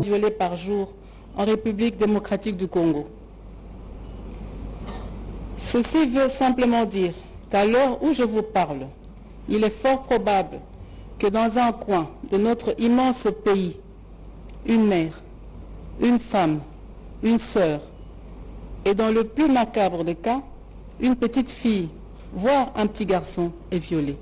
violées par jour en République démocratique du Congo. Ceci veut simplement dire qu'à l'heure où je vous parle, il est fort probable que dans un coin de notre immense pays, une mère, une femme, une sœur, et dans le plus macabre des cas, une petite fille, voire un petit garçon est violé.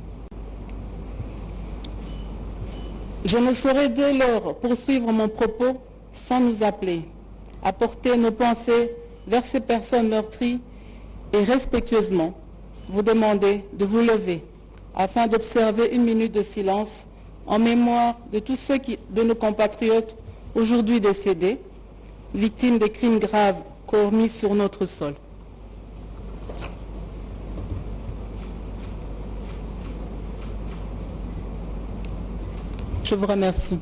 Je ne saurais dès lors poursuivre mon propos sans nous appeler à porter nos pensées vers ces personnes meurtries et respectueusement vous demander de vous lever afin d'observer une minute de silence en mémoire de tous ceux de nos compatriotes aujourd'hui décédés, victimes des crimes graves commis sur notre sol. Je vous remercie.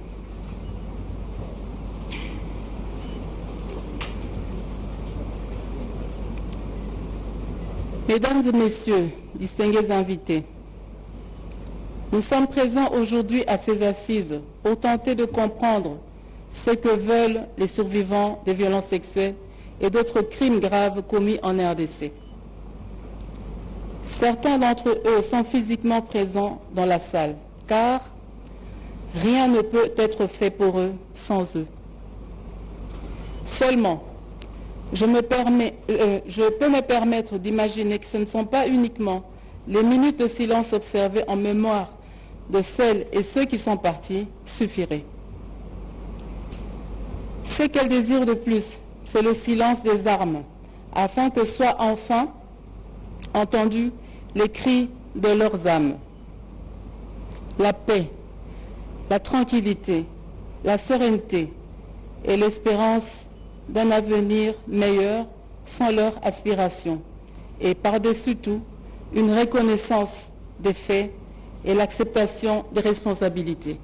Mesdames et messieurs, distingués invités, nous sommes présents aujourd'hui à ces assises pour tenter de comprendre ce que veulent les survivants des violences sexuelles et d'autres crimes graves commis en RDC. Certains d'entre eux sont physiquement présents dans la salle, car rien ne peut être fait pour eux sans eux. Seulement, je peux me permettre d'imaginer que ce ne sont pas uniquement les minutes de silence observées en mémoire de celles et ceux qui sont partis suffiraient. Ce qu'elles désirent de plus, c'est le silence des armes, afin que soient enfin entendus les cris de leurs âmes. La paix, la tranquillité, la sérénité et l'espérance d'un avenir meilleur sont leurs aspirations. Et par-dessus tout, une reconnaissance des faits et l'acceptation des responsabilités.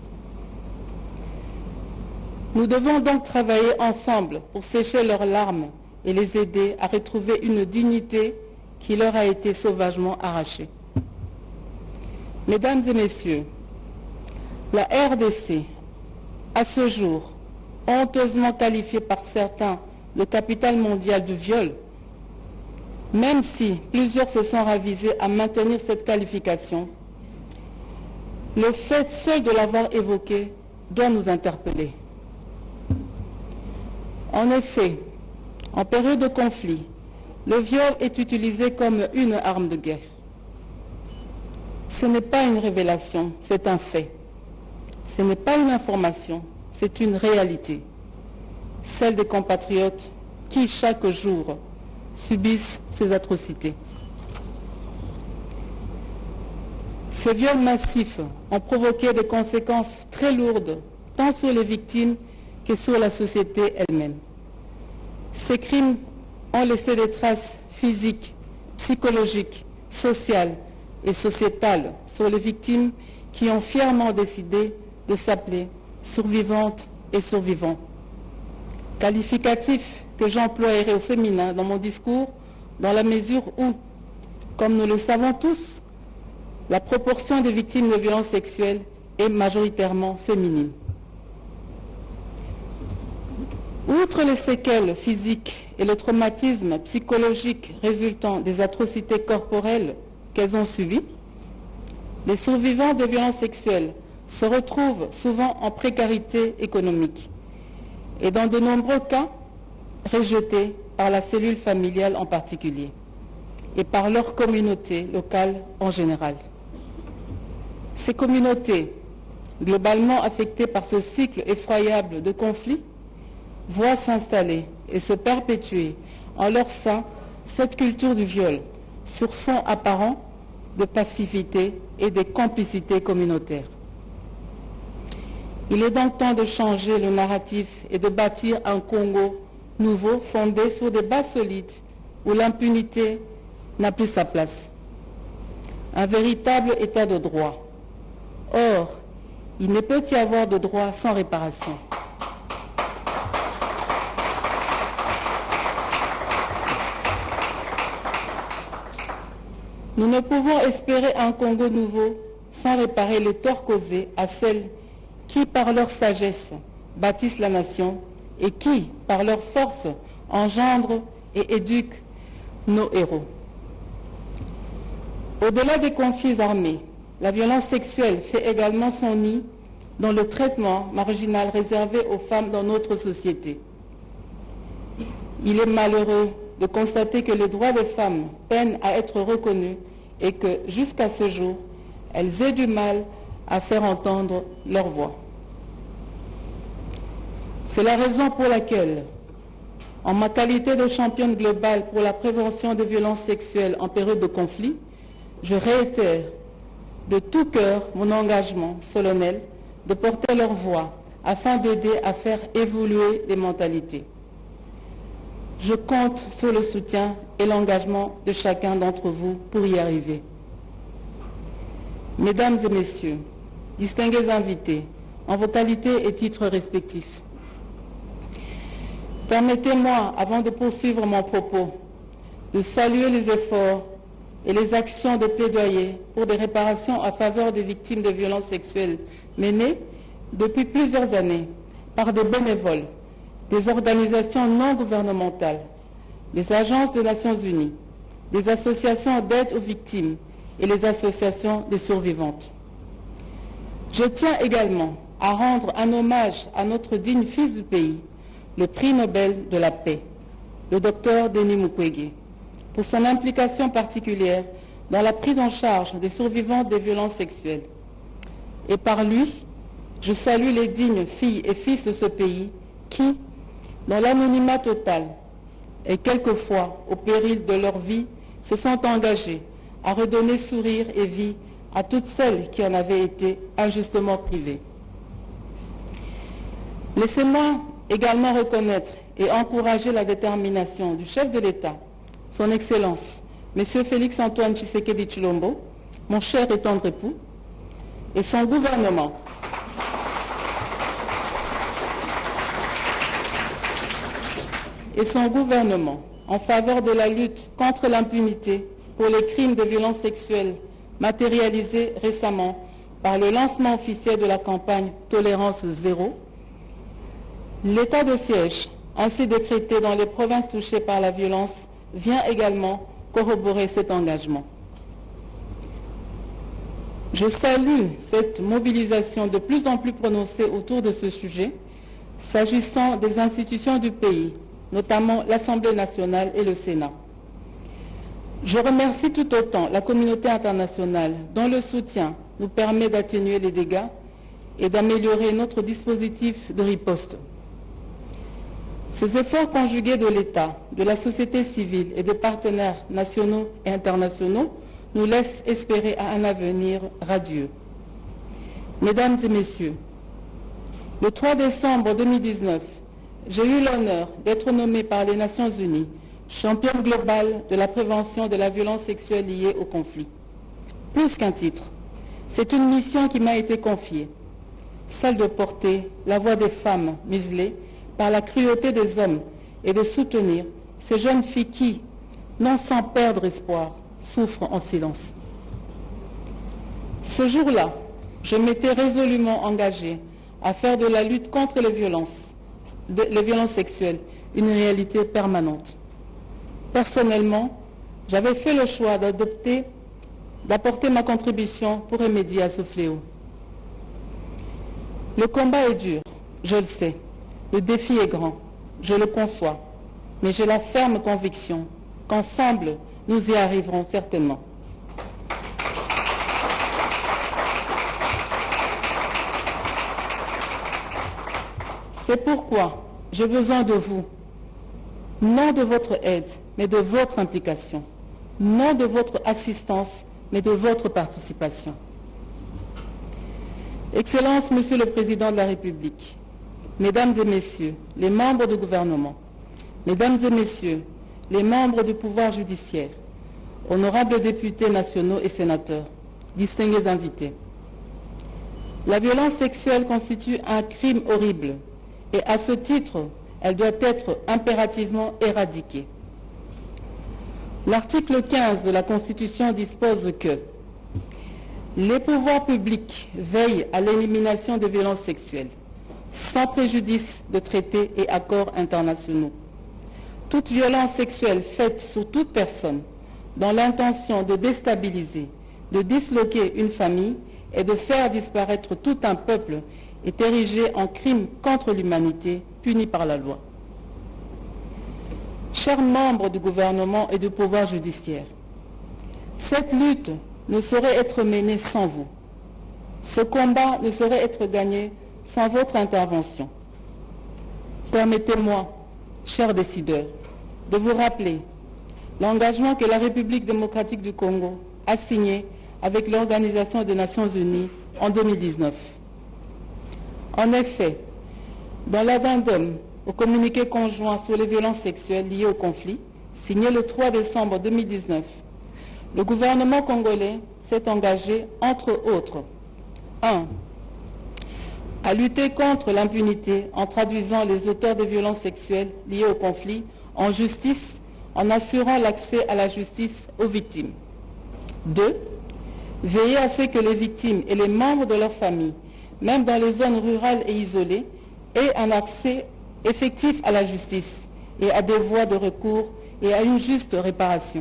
Nous devons donc travailler ensemble pour sécher leurs larmes et les aider à retrouver une dignité qui leur a été sauvagement arrachée. Mesdames et messieurs, la RDC, à ce jour, honteusement qualifiée par certains de capitale mondiale du viol, même si plusieurs se sont ravisés à maintenir cette qualification, le fait seul de l'avoir évoqué doit nous interpeller. En effet, en période de conflit, le viol est utilisé comme une arme de guerre. Ce n'est pas une révélation, c'est un fait. Ce n'est pas une information, c'est une réalité. Celle des compatriotes qui, chaque jour, subissent ces atrocités. Ces viols massifs ont provoqué des conséquences très lourdes, tant sur les victimes que sur la société elle-même. Ces crimes ont laissé des traces physiques, psychologiques, sociales et sociétales sur les victimes qui ont fièrement décidé de s'appeler survivantes et survivants. Qualificatif que j'emploierai au féminin dans mon discours, dans la mesure où, comme nous le savons tous, la proportion des victimes de violences sexuelles est majoritairement féminine. Outre les séquelles physiques et le traumatisme psychologique résultant des atrocités corporelles qu'elles ont subies, les survivants de violences sexuelles se retrouvent souvent en précarité économique et dans de nombreux cas rejetés par la cellule familiale en particulier et par leur communauté locale en général. Ces communautés, globalement affectées par ce cycle effroyable de conflits, voient s'installer et se perpétuer en leur sein cette culture du viol sur fond apparent de passivité et de complicité communautaire. Il est donc temps de changer le narratif et de bâtir un Congo nouveau fondé sur des bases solides où l'impunité n'a plus sa place. Un véritable état de droit. Or, il ne peut y avoir de droit sans réparation. Nous ne pouvons espérer un Congo nouveau sans réparer les torts causés à celles qui, par leur sagesse, bâtissent la nation et qui, par leur force, engendrent et éduquent nos héros. Au-delà des conflits armés, la violence sexuelle fait également son nid dans le traitement marginal réservé aux femmes dans notre société. Il est malheureux de constater que les droits des femmes peinent à être reconnus et que, jusqu'à ce jour, elles aient du mal à faire entendre leur voix. C'est la raison pour laquelle, en ma qualité de championne globale pour la prévention des violences sexuelles en période de conflit, je réitère de tout cœur mon engagement solennel de porter leur voix afin d'aider à faire évoluer les mentalités. Je compte sur le soutien et l'engagement de chacun d'entre vous pour y arriver. Mesdames et messieurs, distingués invités, en vos qualités et titres respectifs, permettez-moi, avant de poursuivre mon propos, de saluer les efforts et les actions de plaidoyer pour des réparations en faveur des victimes de violences sexuelles menées depuis plusieurs années par des bénévoles, des organisations non gouvernementales, les agences des Nations Unies, des associations d'aide aux victimes et les associations des survivantes. Je tiens également à rendre un hommage à notre digne fils du pays, le prix Nobel de la paix, le docteur Denis Mukwege, pour son implication particulière dans la prise en charge des survivantes des violences sexuelles. Et par lui, je salue les dignes filles et fils de ce pays qui, dans l'anonymat total et quelquefois au péril de leur vie, se sont engagés à redonner sourire et vie à toutes celles qui en avaient été injustement privées. Laissez-moi également reconnaître et encourager la détermination du chef de l'État, son Excellence, M. Félix-Antoine Tshisekedi Tshilombo, mon cher et tendre époux, et son gouvernement, en faveur de la lutte contre l'impunité pour les crimes de violence sexuelle matérialisés récemment par le lancement officiel de la campagne Tolérance Zéro. L'état de siège ainsi décrété dans les provinces touchées par la violence vient également corroborer cet engagement. Je salue cette mobilisation de plus en plus prononcée autour de ce sujet, s'agissant des institutions du pays, notamment l'Assemblée nationale et le Sénat. Je remercie tout autant la communauté internationale dont le soutien nous permet d'atténuer les dégâts et d'améliorer notre dispositif de riposte. Ces efforts conjugués de l'État, de la société civile et des partenaires nationaux et internationaux nous laissent espérer à un avenir radieux. Mesdames et messieurs, le 3 décembre 2019, j'ai eu l'honneur d'être nommée par les Nations Unies championne globale de la prévention de la violence sexuelle liée au conflit. Plus qu'un titre, c'est une mission qui m'a été confiée, celle de porter la voix des femmes muselées par la cruauté des hommes et de soutenir ces jeunes filles qui, non sans perdre espoir, souffrent en silence. Ce jour-là, je m'étais résolument engagée à faire de la lutte contre les violences sexuelles une réalité permanente. Personnellement, j'avais fait le choix d'apporter ma contribution pour remédier à ce fléau. Le combat est dur, je le sais. Le défi est grand, je le conçois. Mais j'ai la ferme conviction qu'ensemble, nous y arriverons certainement. C'est pourquoi j'ai besoin de vous, non de votre aide, mais de votre implication, non de votre assistance, mais de votre participation. Excellence, Monsieur le Président de la République, Mesdames et Messieurs, les membres du gouvernement, Mesdames et Messieurs, les membres du pouvoir judiciaire, honorables députés nationaux et sénateurs, distingués invités. La violence sexuelle constitue un crime horrible et à ce titre, elle doit être impérativement éradiquée. L'article 15 de la Constitution dispose que les pouvoirs publics veillent à l'élimination des violences sexuelles. sans préjudice de traités et accords internationaux. Toute violence sexuelle faite sur toute personne dans l'intention de déstabiliser, de disloquer une famille et de faire disparaître tout un peuple est érigée en crime contre l'humanité, puni par la loi. Chers membres du gouvernement et du pouvoir judiciaire, cette lutte ne saurait être menée sans vous. Ce combat ne saurait être gagné sans votre intervention. Permettez-moi, chers décideurs, de vous rappeler l'engagement que la République démocratique du Congo a signé avec l'Organisation des Nations Unies en 2019. En effet, dans l'addendum au communiqué conjoint sur les violences sexuelles liées au conflit, signé le 3 décembre 2019, le gouvernement congolais s'est engagé, entre autres, 1. À lutter contre l'impunité en traduisant les auteurs de violences sexuelles liées au conflit en justice, en assurant l'accès à la justice aux victimes. 2. Veiller à ce que les victimes et les membres de leur famille, même dans les zones rurales et isolées, aient un accès effectif à la justice et à des voies de recours et à une juste réparation.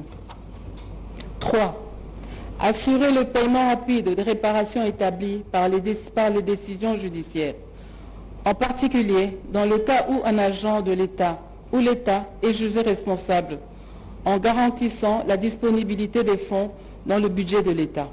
3. Assurer le paiement rapide des réparations établies par les décisions judiciaires, en particulier dans le cas où un agent de l'État ou l'État est jugé responsable, en garantissant la disponibilité des fonds dans le budget de l'État.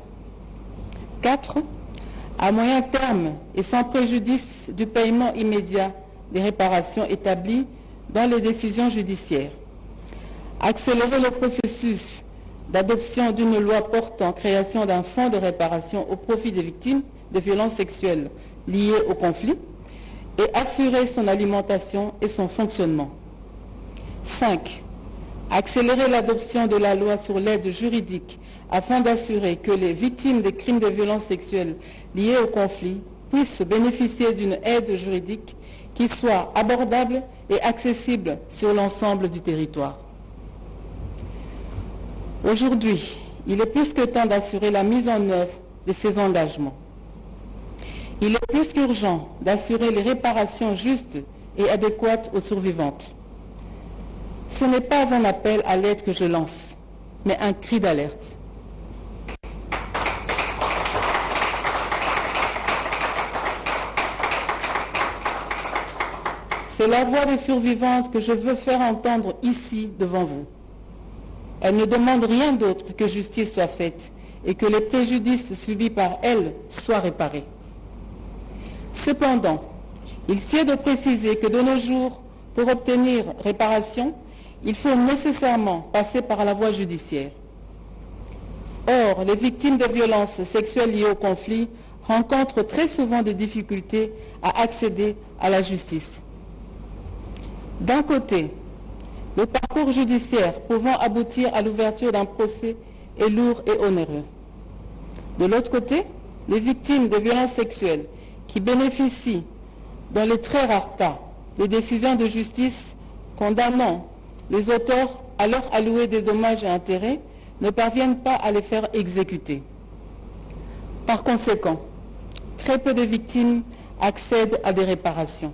4. À moyen terme et sans préjudice du paiement immédiat des réparations établies dans les décisions judiciaires. Accélérer le processus d'adoption d'une loi portant création d'un fonds de réparation au profit des victimes de violences sexuelles liées au conflit et assurer son alimentation et son fonctionnement. 5. Accélérer l'adoption de la loi sur l'aide juridique afin d'assurer que les victimes des crimes de violences sexuelles liés au conflit puissent bénéficier d'une aide juridique qui soit abordable et accessible sur l'ensemble du territoire. Aujourd'hui, il est plus que temps d'assurer la mise en œuvre de ces engagements. Il est plus qu'urgent d'assurer les réparations justes et adéquates aux survivantes. Ce n'est pas un appel à l'aide que je lance, mais un cri d'alerte. C'est la voix des survivantes que je veux faire entendre ici devant vous. Elles ne demandent rien d'autre que justice soit faite et que les préjudices subis par elles soient réparés. Cependant, il sied de préciser que de nos jours, pour obtenir réparation, il faut nécessairement passer par la voie judiciaire. Or, les victimes de violences sexuelles liées au conflit rencontrent très souvent des difficultés à accéder à la justice. D'un côté, le parcours judiciaire pouvant aboutir à l'ouverture d'un procès est lourd et onéreux. De l'autre côté, les victimes de violences sexuelles qui bénéficient, dans les très rares cas, des décisions de justice condamnant les auteurs à leur allouer des dommages et intérêts ne parviennent pas à les faire exécuter. Par conséquent, très peu de victimes accèdent à des réparations.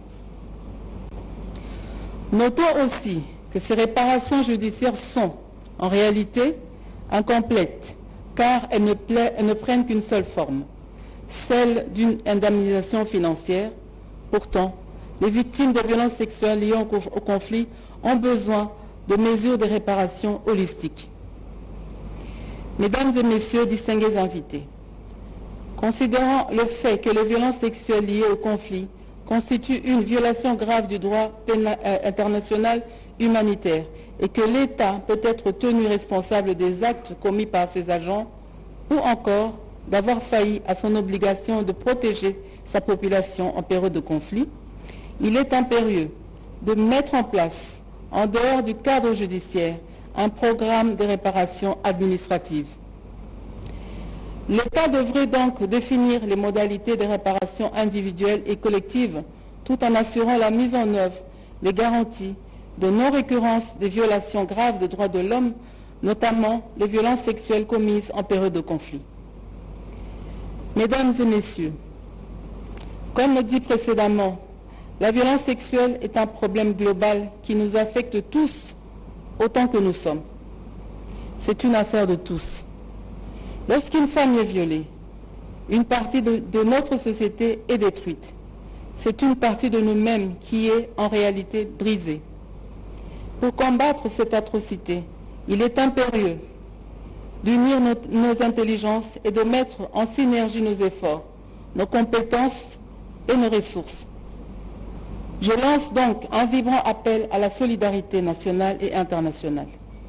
Notons aussi que ces réparations judiciaires sont, en réalité, incomplètes, car elles ne prennent qu'une seule forme, celle d'une indemnisation financière. Pourtant, les victimes de violences sexuelles liées au conflit ont besoin de mesures de réparation holistiques. Mesdames et messieurs, distingués invités, considérant le fait que les violences sexuelles liées au conflit constituent une violation grave du droit international humanitaire et que l'État peut être tenu responsable des actes commis par ses agents ou encore d'avoir failli à son obligation de protéger sa population en période de conflit, il est impérieux de mettre en place, en dehors du cadre judiciaire, un programme de réparation administrative. L'État devrait donc définir les modalités de réparation individuelles et collectives tout en assurant la mise en œuvre des garanties de non-récurrence des violations graves des droits de l'homme, notamment les violences sexuelles commises en période de conflit. Mesdames et messieurs, comme le dit précédemment La violence sexuelle est un problème global qui nous affecte tous autant que nous sommes. C'est une affaire de tous. Lorsqu'une femme est violée, une partie de notre société est détruite. C'est une partie de nous-mêmes qui est en réalité brisée. Pour combattre cette atrocité, il est impérieux d'unir nos intelligences et de mettre en synergie nos efforts, nos compétences et nos ressources. Je lance donc un vibrant appel à la solidarité nationale et internationale.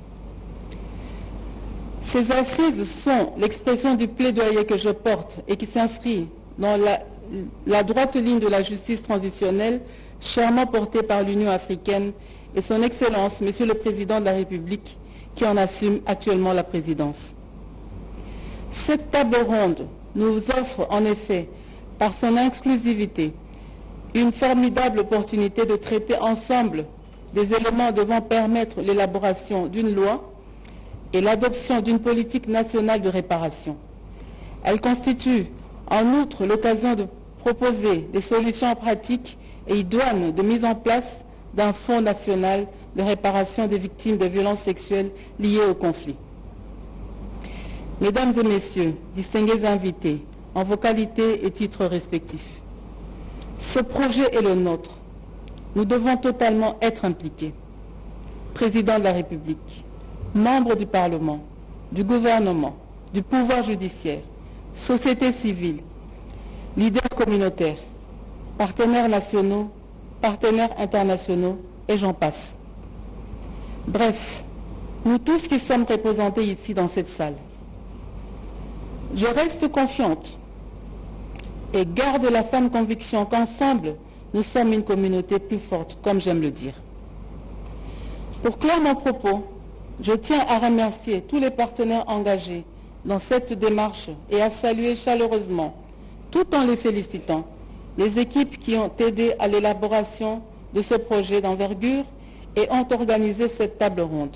Ces assises sont l'expression du plaidoyer que je porte et qui s'inscrit dans la droite ligne de la justice transitionnelle chèrement portée par l'Union africaine et son Excellence, Monsieur le Président de la République, qui en assume actuellement la présidence. Cette table ronde nous offre en effet, par son inclusivité, une formidable opportunité de traiter ensemble des éléments devant permettre l'élaboration d'une loi et l'adoption d'une politique nationale de réparation. Elle constitue en outre l'occasion de proposer des solutions pratiques et idoines de mise en place d'un fonds national de réparation des victimes de violences sexuelles liées au conflit. Mesdames et messieurs, distingués invités, en vos qualités et titres respectifs, ce projet est le nôtre. Nous devons totalement être impliqués. Président de la République, membres du Parlement, du gouvernement, du pouvoir judiciaire, société civile, leaders communautaires, partenaires nationaux, partenaires internationaux, et j'en passe. Bref, nous tous qui sommes représentés ici dans cette salle, je reste confiante et garde la ferme conviction qu'ensemble, nous sommes une communauté plus forte, comme j'aime le dire. Pour clore mon propos, je tiens à remercier tous les partenaires engagés dans cette démarche et à saluer chaleureusement, tout en les félicitant, les équipes qui ont aidé à l'élaboration de ce projet d'envergure et ont organisé cette table ronde.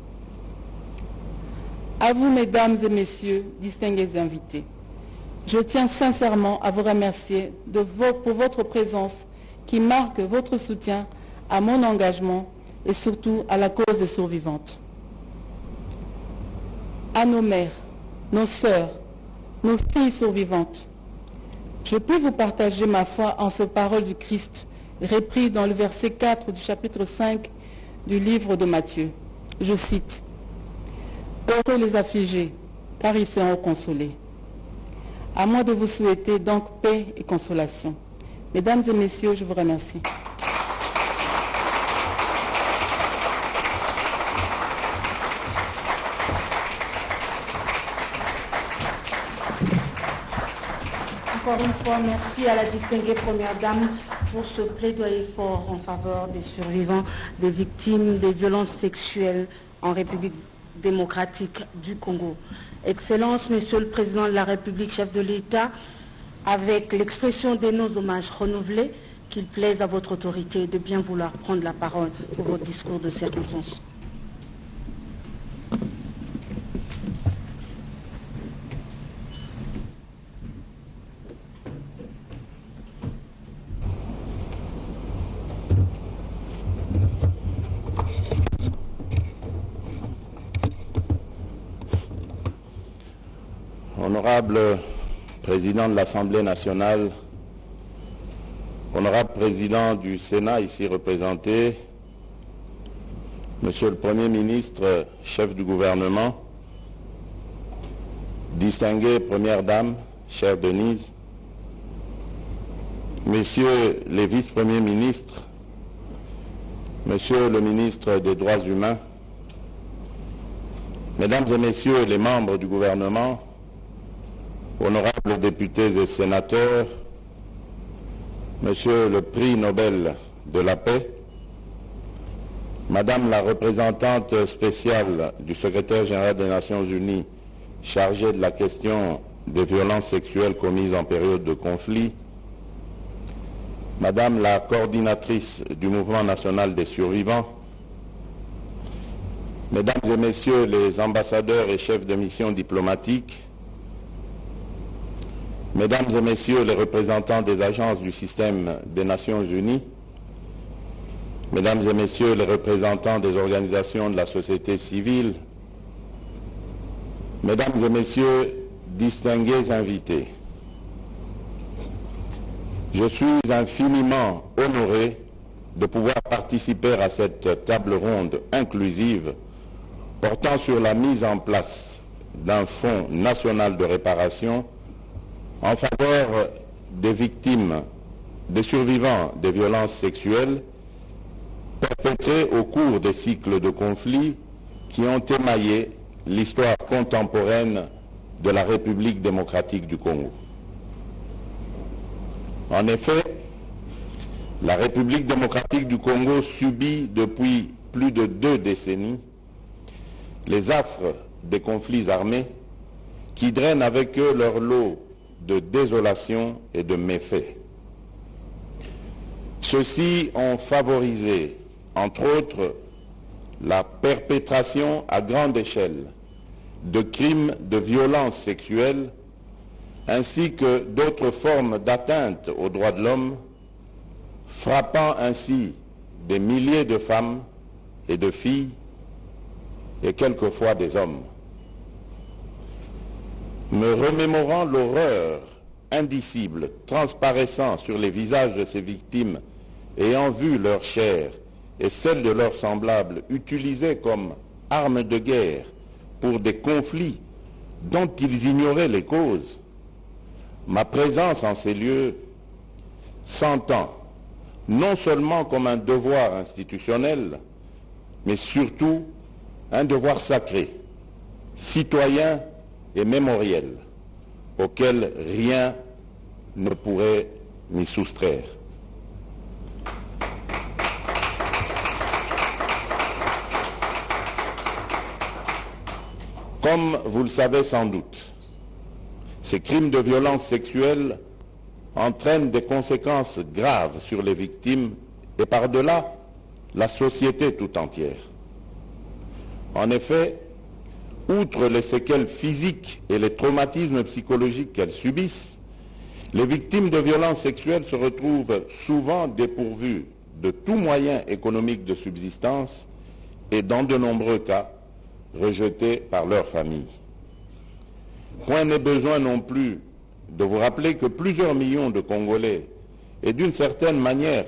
À vous, mesdames et messieurs, distingués invités, je tiens sincèrement à vous remercier pour votre présence qui marque votre soutien à mon engagement et surtout à la cause des survivantes. À nos mères, nos sœurs, nos filles survivantes, je puis vous partager ma foi en ces paroles du Christ, repris dans le verset 4 du chapitre 5 du livre de Matthieu. Je cite, « Heureux les affligés, car ils seront consolés. » À moi de vous souhaiter donc paix et consolation. Mesdames et messieurs, je vous remercie. Encore une fois, merci à la distinguée Première Dame pour ce plaidoyer fort en faveur des survivants, des victimes des violences sexuelles en République démocratique du Congo. Excellence, Monsieur le Président de la République, chef de l'État, avec l'expression de nos hommages renouvelés, qu'il plaise à votre autorité de bien vouloir prendre la parole pour votre discours de circonstance. Honorable Président de l'Assemblée nationale, Honorable Président du Sénat ici représenté, Monsieur le Premier ministre, chef du gouvernement, distinguée Première Dame, chère Denise, Messieurs les vice-premiers ministres, Monsieur le ministre des Droits humains, Mesdames et Messieurs les membres du gouvernement, honorables députés et sénateurs, Monsieur le prix Nobel de la paix, Madame la représentante spéciale du secrétaire général des Nations Unies chargée de la question des violences sexuelles commises en période de conflit, Madame la coordinatrice du mouvement national des survivants, Mesdames et Messieurs les ambassadeurs et chefs de mission diplomatiques, Mesdames et Messieurs les représentants des agences du système des Nations Unies, Mesdames et Messieurs les représentants des organisations de la société civile, Mesdames et Messieurs, distingués invités, je suis infiniment honoré de pouvoir participer à cette table ronde inclusive portant sur la mise en place d'un fonds national de réparation en faveur des victimes, des survivants des violences sexuelles perpétrées au cours des cycles de conflits qui ont émaillé l'histoire contemporaine de la République démocratique du Congo. En effet, la République démocratique du Congo subit depuis plus de 2 décennies les affres des conflits armés qui drainent avec eux leur lot de désolation et de méfaits. Ceux-ci ont favorisé, entre autres, la perpétration à grande échelle de crimes de violence sexuelle ainsi que d'autres formes d'atteinte aux droits de l'homme, frappant ainsi des milliers de femmes et de filles et quelquefois des hommes. Me remémorant l'horreur indicible transparaissant sur les visages de ces victimes ayant vu leur chair et celle de leurs semblables utilisées comme armes de guerre pour des conflits dont ils ignoraient les causes, ma présence en ces lieux s'entend non seulement comme un devoir institutionnel, mais surtout un devoir sacré, citoyen et mémoriel, auquel rien ne pourrait m'y soustraire. Comme vous le savez sans doute, ces crimes de violence sexuelle entraînent des conséquences graves sur les victimes et par-delà la société tout entière. En effet, outre les séquelles physiques et les traumatismes psychologiques qu'elles subissent, les victimes de violences sexuelles se retrouvent souvent dépourvues de tout moyen économique de subsistance et dans de nombreux cas rejetées par leur famille. Point n'est besoin non plus de vous rappeler que plusieurs millions de Congolais ont d'une certaine manière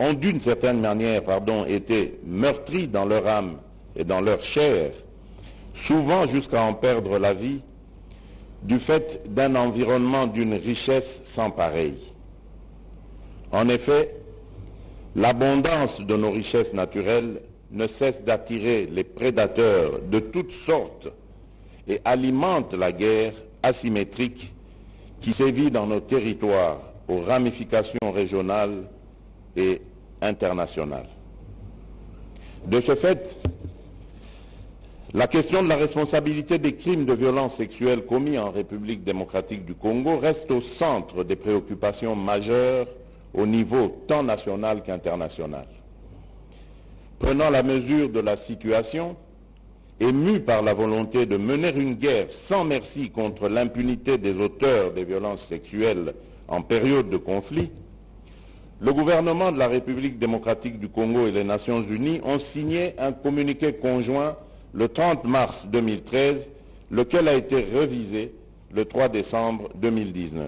été meurtris dans leur âme et dans leur chair, souvent jusqu'à en perdre la vie, du fait d'un environnement d'une richesse sans pareille. En effet, l'abondance de nos richesses naturelles ne cesse d'attirer les prédateurs de toutes sortes et alimente la guerre asymétrique qui sévit dans nos territoires aux ramifications régionales et internationales. De ce fait, la question de la responsabilité des crimes de violence sexuelle commis en République démocratique du Congo reste au centre des préoccupations majeures au niveau tant national qu'international. Prenant la mesure de la situation, ému par la volonté de mener une guerre sans merci contre l'impunité des auteurs des violences sexuelles en période de conflit, le gouvernement de la République démocratique du Congo et les Nations Unies ont signé un communiqué conjoint le 30 mars 2013, lequel a été révisé le 3 décembre 2019.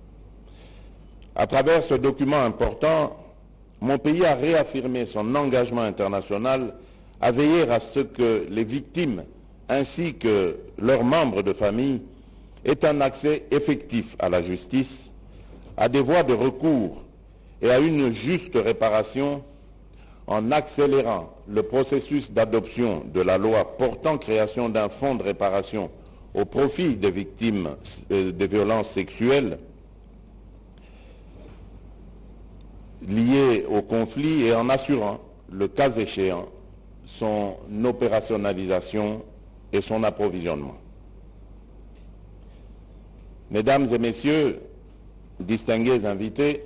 À travers ce document important, mon pays a réaffirmé son engagement international à veiller à ce que les victimes ainsi que leurs membres de famille aient un accès effectif à la justice, à des voies de recours et à une juste réparation en accélérant le processus d'adoption de la loi portant création d'un fonds de réparation au profit des victimes des violences sexuelles liées au conflit et en assurant, le cas échéant, son opérationnalisation et son approvisionnement. Mesdames et Messieurs, distingués invités,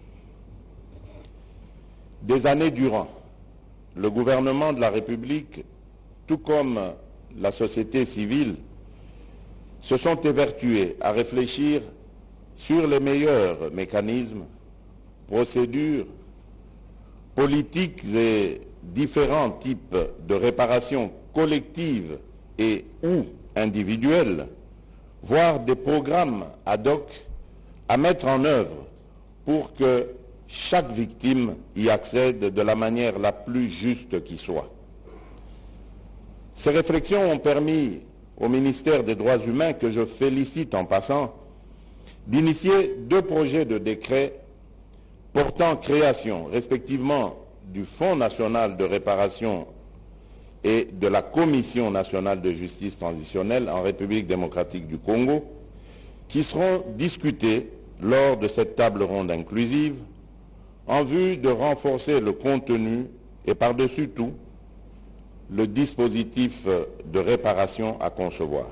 des années durant, le gouvernement de la République, tout comme la société civile, se sont évertués à réfléchir sur les meilleurs mécanismes, procédures, politiques et différents types de réparation collectives et ou individuelles, voire des programmes ad hoc à mettre en œuvre pour que chaque victime y accède de la manière la plus juste qui soit. Ces réflexions ont permis au ministère des Droits humains, que je félicite en passant, d'initier 2 projets de décret portant création, respectivement, du Fonds national de réparation et de la Commission nationale de justice transitionnelle en République démocratique du Congo, qui seront discutés lors de cette table ronde inclusive en vue de renforcer le contenu et par-dessus tout, le dispositif de réparation à concevoir.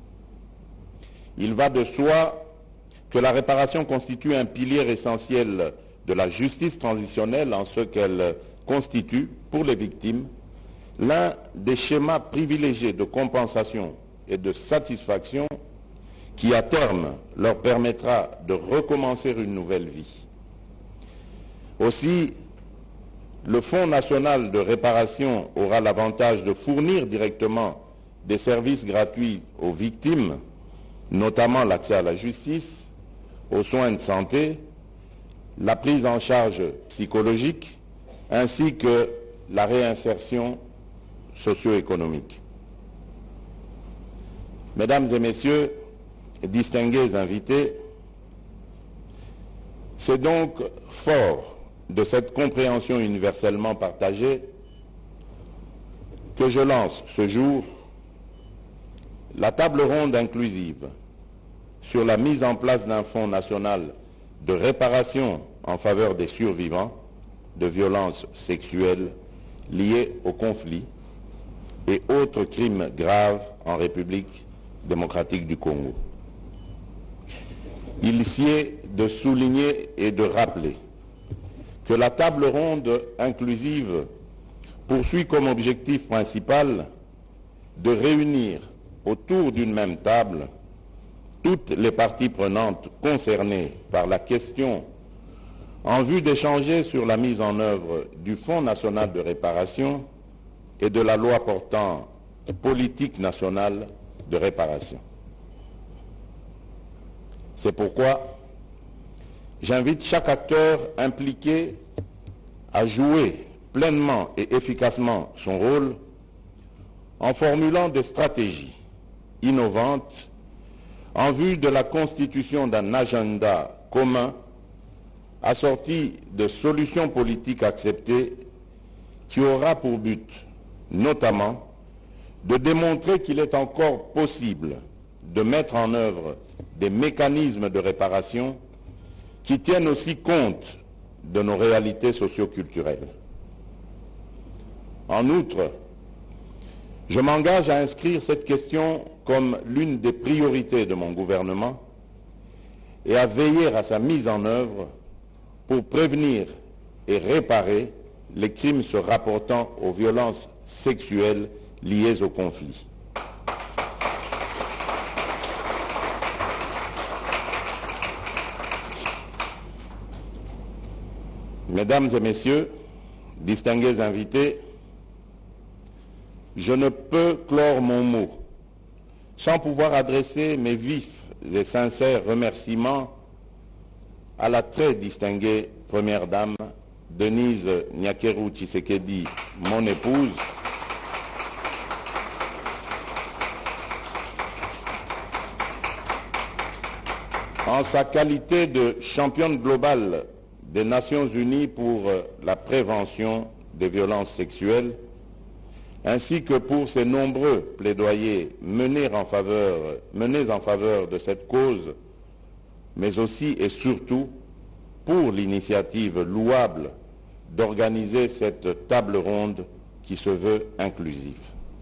Il va de soi que la réparation constitue un pilier essentiel de la justice transitionnelle en ce qu'elle constitue, pour les victimes, l'un des schémas privilégiés de compensation et de satisfaction qui, à terme, leur permettra de recommencer une nouvelle vie. Aussi, le Fonds national de réparation aura l'avantage de fournir directement des services gratuits aux victimes, notamment l'accès à la justice, aux soins de santé, la prise en charge psychologique, ainsi que la réinsertion socio-économique. Mesdames et messieurs, distingués invités, c'est donc fort de cette compréhension universellement partagée que je lance ce jour la table ronde inclusive sur la mise en place d'un fonds national de réparation en faveur des survivants de violences sexuelles liées au conflit et autres crimes graves en République démocratique du Congo. Il sied de souligner et de rappeler que la table ronde inclusive poursuit comme objectif principal de réunir autour d'une même table toutes les parties prenantes concernées par la question en vue d'échanger sur la mise en œuvre du Fonds national de réparation et de la loi portant politique nationale de réparation. C'est pourquoi j'invite chaque acteur impliqué à jouer pleinement et efficacement son rôle en formulant des stratégies innovantes en vue de la constitution d'un agenda commun assorti de solutions politiques acceptées qui aura pour but, notamment, de démontrer qu'il est encore possible de mettre en œuvre des mécanismes de réparation qui tiennent aussi compte de nos réalités socio-culturelles. En outre, je m'engage à inscrire cette question comme l'une des priorités de mon gouvernement et à veiller à sa mise en œuvre pour prévenir et réparer les crimes se rapportant aux violences sexuelles liées au conflit. Mesdames et messieurs, distingués invités, je ne peux clore mon mot sans pouvoir adresser mes vifs et sincères remerciements à la très distinguée Première Dame, Denise Nyakeru Tshisekedi, mon épouse, en sa qualité de championne globale des Nations Unies pour la prévention des violences sexuelles, ainsi que pour ses nombreux plaidoyers menés en faveur de cette cause, mais aussi et surtout pour l'initiative louable d'organiser cette table ronde qui se veut inclusive.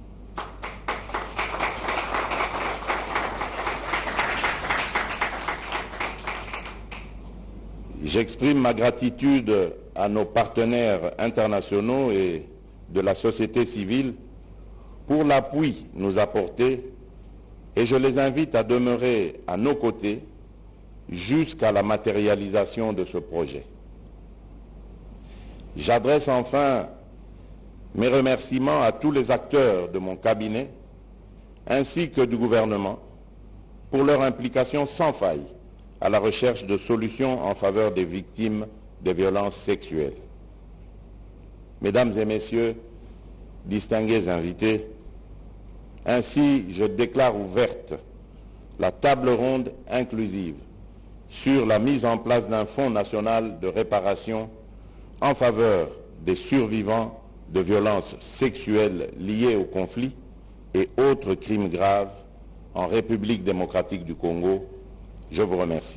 J'exprime ma gratitude à nos partenaires internationaux et de la société civile pour l'appui nous apporté et je les invite à demeurer à nos côtés jusqu'à la matérialisation de ce projet. J'adresse enfin mes remerciements à tous les acteurs de mon cabinet ainsi que du gouvernement pour leur implication sans faille à la recherche de solutions en faveur des victimes des violences sexuelles. Mesdames et messieurs, distingués invités, ainsi je déclare ouverte la table ronde inclusive sur la mise en place d'un fonds national de réparation en faveur des survivants de violences sexuelles liées au conflit et autres crimes graves en République démocratique du Congo. Je vous remercie.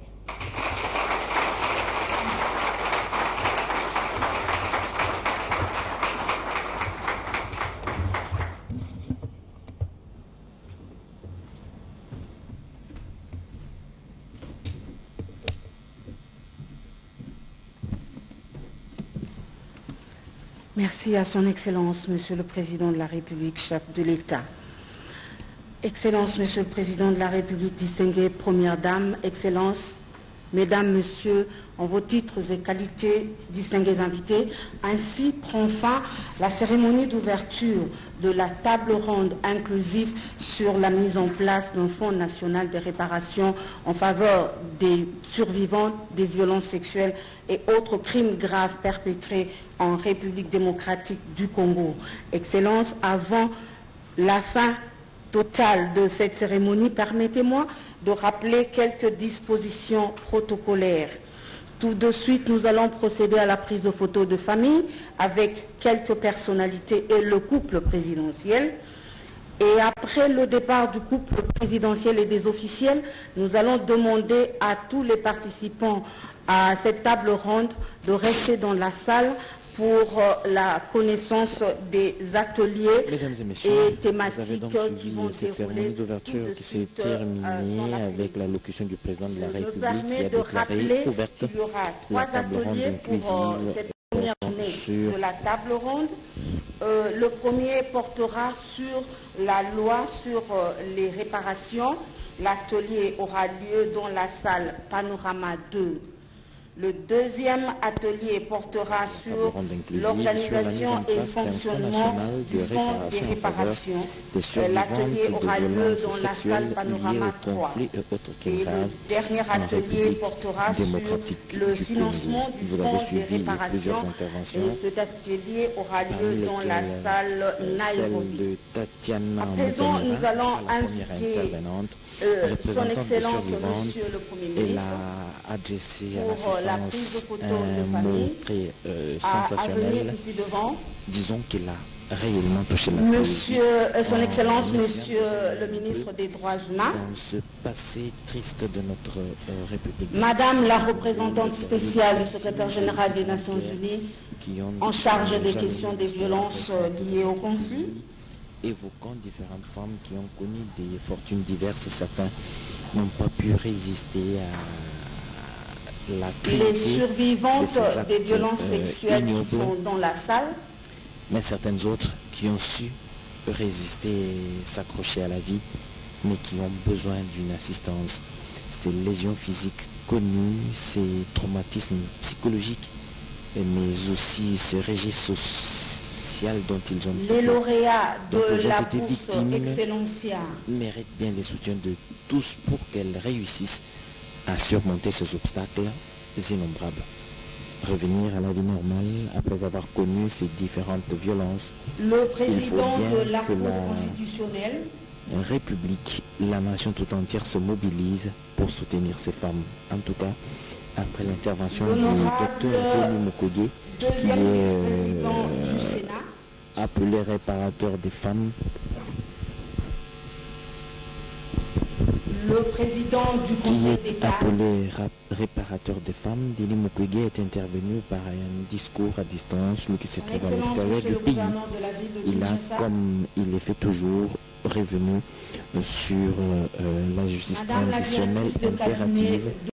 Merci à son Excellence, Monsieur le Président de la République, chef de l'État. Excellence, Monsieur le Président de la République, distinguée Première Dame, Excellence, Mesdames, Messieurs, en vos titres et qualités, distingués invités, ainsi prend fin la cérémonie d'ouverture de la table ronde inclusive sur la mise en place d'un fonds national de réparation en faveur des survivants des violences sexuelles et autres crimes graves perpétrés en République démocratique du Congo. Excellence, avant la fin totale de cette cérémonie, permettez-moi de rappeler quelques dispositions protocolaires. Tout de suite, nous allons procéder à la prise de photos de famille avec quelques personnalités et le couple présidentiel. Et après le départ du couple présidentiel et des officiels, nous allons demander à tous les participants à cette table ronde de rester dans la salle pour la connaissance des ateliers et thématiques qui vont cette cérémonie d'ouverture qui s'est terminée avec l'allocution du président de la République qui a déclaré ouverte la table ronde inclusive cette première journée de la table ronde. Le premier portera sur la loi sur les réparations. L'atelier aura lieu dans la salle Panorama 2. Le deuxième atelier portera sur l'organisation et le fonctionnement du fonds des réparations. L'atelier aura lieu dans la salle Panorama 3. Et le dernier atelier portera sur le financement du fonds des réparations. Et cet atelier aura lieu dans la salle Nairobi. À présent, nous allons inviter son Excellence, Monsieur le Premier ministre, adressé à pour la prise de photos de famille, sensationnel, ici devant. disons qu'il a réellement touché la Monsieur, son Excellence, Monsieur le ministre des Droits humains, dans ce passé triste de notre République. Madame la représentante spéciale du secrétaire général des Nations Unies en charge des questions des violences liées au conflit, évoquant différentes femmes qui ont connu des fortunes diverses. Certains n'ont pas pu résister à la cruauté. Les survivantes des violences sexuelles qui sont dans la salle, mais certaines autres qui ont su résister et s'accrocher à la vie, mais qui ont besoin d'une assistance. Ces lésions physiques connues, ces traumatismes psychologiques, mais aussi ces registres sociaux dont ils ont les lauréats de la été bourse victimes Excellencia méritent bien les soutiens de tous pour qu'elles réussissent à surmonter ces obstacles innombrables. Revenir à la vie normale après avoir connu ces différentes violences. Le président de la Cour constitutionnelle, République, la nation tout entière se mobilise pour soutenir ces femmes. En tout cas, après l'intervention du docteur Denis Mukwege, deuxième vice-président du Sénat, appelé réparateur des femmes. Le président du Conseil d'État, appelé réparateur des femmes, Denis Mukwege est intervenu par un discours à distance, lui qui se trouve à l'extérieur du pays. Il a, comme il le fait toujours, revenu sur la justice transitionnelle impérative